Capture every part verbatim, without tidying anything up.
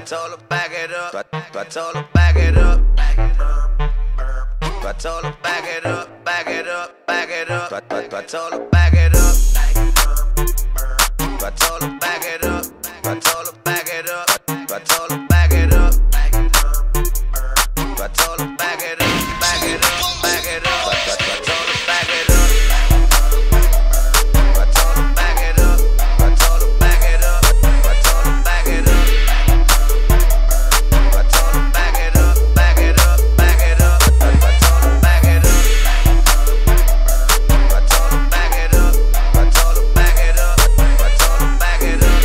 told her back it up. I, I told her back it up. I told her back it up, back it up, back it up. I, I, I told her back it up. I told her back it up. I told her back it up. I told her back it up. I told her back it up, back it up, back it up. I, I, I told her back it up. I told her back it up. I told her back it up. I told her back it up. I told her back it up, back it up, back it up. I, I told her back it up. I told her back it up. I told her back it up. I told her back it up.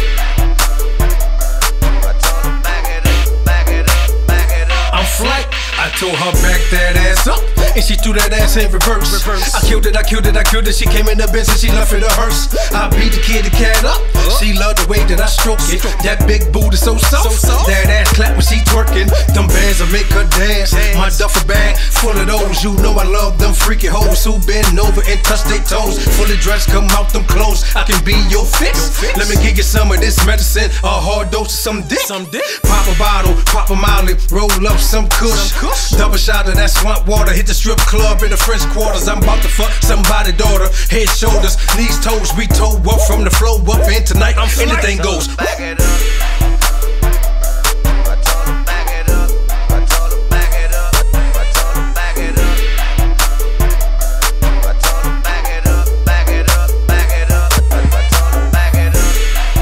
I told her back it up, back it up, back it up. I'm flight. I told her back that ass up, and she threw that ass in reverse. reverse. I killed it, I killed it, I killed it. She came in the Benz and she left in a hearse. I beat the kid, the cat up. She loved the way that I stroke it. That big booty so soft. That ass clap when she twerking. Them bands will make her dance. My duffel bag full of those. You know I love them freaky hoes who bend over and touch their toes. Fully dressed, come out them clothes. I can be your fix. Let me give you some of this medicine. A hard dose of some dick. Some dick. Pop a bottle, pop a molly, roll up some kush. Double shot of that swamp water. Hit the strip club in the French quarters. I'm about to fuck somebody's daughter. Head, shoulders, knees, toes. We toe up from the flow up in tonight. I'm anything goes. Back it up. I told her back it up. I told her back it up. I told her back it up. I told her back it up, back it up, back it up. I told her back it up.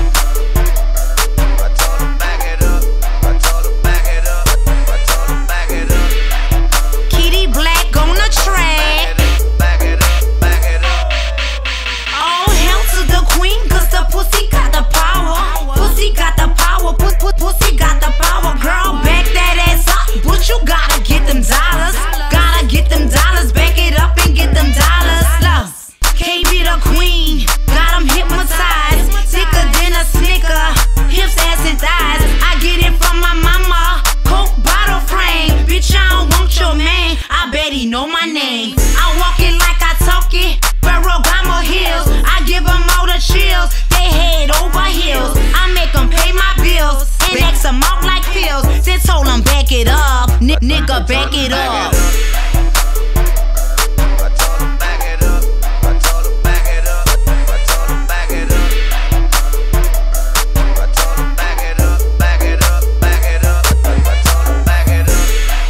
I told her back it up. I told her back it up. I told her back it up. Kitty Black on the track. Back it up, back it up. All hail to the queen, cause the pussy got the power. Pussy got the power, put, put, pussy got the power. Girl, back that ass up, but you gotta get them dollars. Gotta get them dollars, back it up and get them dollars. Look, K B the queen, got them hypnotized. Sicker than a snicker, hips, ass, and thighs. I get it from my mama, Coke bottle frame. Bitch, I don't want your man, I bet he know my name. I walk it like I talk it, Ferragamo heels. I give them all the chills, they head over heels. I make them pay my bills, and X them out like pills. Then told them back it up, N nigga back it up. I told her back it up. I told her back it up. I told her back it up. I told her back it up, back it up, back it up. I told her back it up.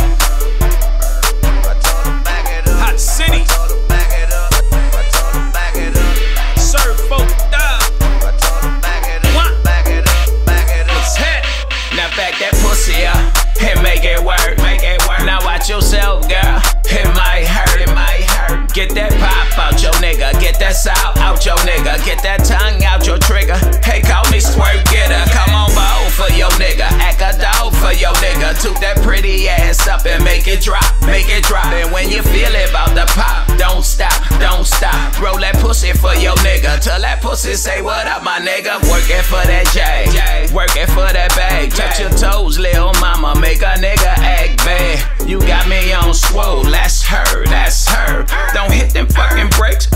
I told her back it up. Hot City. I told her back it up. I told her back it up. Serve folk up. I told her back it up. What? Back it up, back it up. It's hit. Now back that pussy up and make it work, make it work. Now watch yourself, girl. It might hurt, it might hurt. Get that pop out your nigga, get that salt out your nigga, get that tongue out your trigger. Hey, call me squirt getter. Come on, bowl for your nigga, act a dog for your nigga. Toot that pretty ass up and make it drop, make it drop. And when you feel it about the pop, don't stop, don't stop. Roll that pussy for your nigga, till that pussy say what up, my nigga. Working for that J, working for that bag. Touch your toes, lil' mama, make a nigga act bad. You got me on swole, that's her, that's her. Don't hit them fucking brakes,